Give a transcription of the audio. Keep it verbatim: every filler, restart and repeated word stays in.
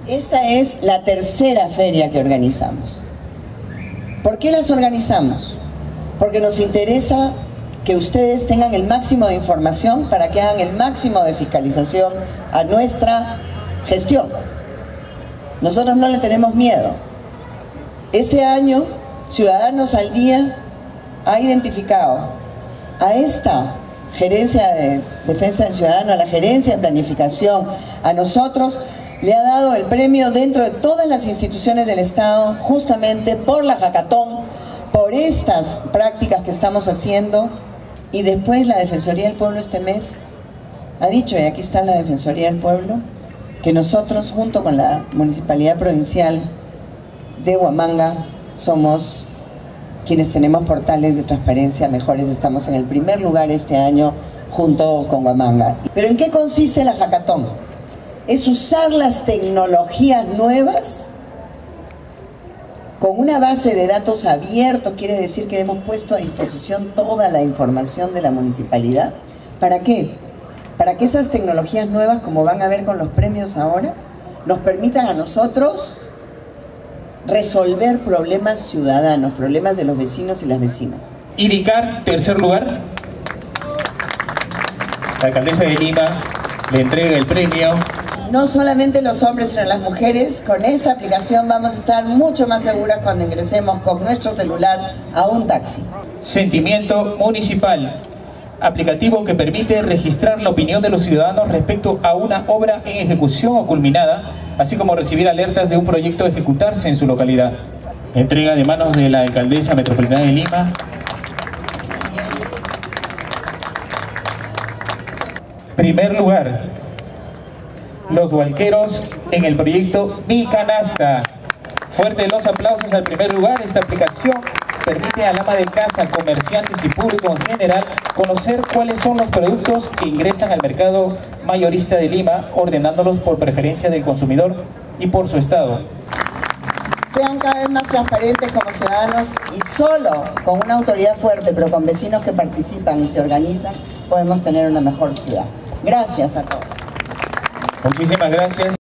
Esta es la tercera feria que organizamos. ¿Por qué las organizamos? Porque nos interesa que ustedes tengan el máximo de información para que hagan el máximo de fiscalización a nuestra gestión. Nosotros no le tenemos miedo. Este año, Ciudadanos al Día ha identificado a esta Gerencia de Defensa del Ciudadano, a la Gerencia de Planificación, a nosotros, le ha dado el premio dentro de todas las instituciones del Estado, justamente por la hackathon, por estas prácticas que estamos haciendo. Y después la Defensoría del Pueblo este mes ha dicho, y aquí está la Defensoría del Pueblo, que nosotros junto con la Municipalidad Provincial de Huamanga somos quienes tenemos portales de transparencia mejores. Estamos en el primer lugar este año junto con Huamanga. ¿Pero en qué consiste la hackathon? Es usar las tecnologías nuevas con una base de datos abierto, quiere decir que hemos puesto a disposición toda la información de la municipalidad. ¿Para qué? Para que esas tecnologías nuevas, como van a ver con los premios ahora, nos permitan a nosotros resolver problemas ciudadanos, problemas de los vecinos y las vecinas. Iricar, tercer lugar. La alcaldesa de Lima le entrega el premio. No solamente los hombres, sino las mujeres. Con esta aplicación vamos a estar mucho más seguras cuando ingresemos con nuestro celular a un taxi. Sentimiento Municipal, aplicativo que permite registrar la opinión de los ciudadanos respecto a una obra en ejecución o culminada, así como recibir alertas de un proyecto a ejecutarse en su localidad. Entrega de manos de la alcaldesa metropolitana de Lima. Primer lugar, los hualqueros en el proyecto Mi Canasta. Fuerte los aplausos al primer lugar. Esta aplicación permite al ama de casa, comerciantes y público en general conocer cuáles son los productos que ingresan al mercado mayorista de Lima, ordenándolos por preferencia del consumidor y por su estado. Sean cada vez más transparentes como ciudadanos, y solo con una autoridad fuerte, pero con vecinos que participan y se organizan, podemos tener una mejor ciudad. Gracias a todos. Muchísimas gracias.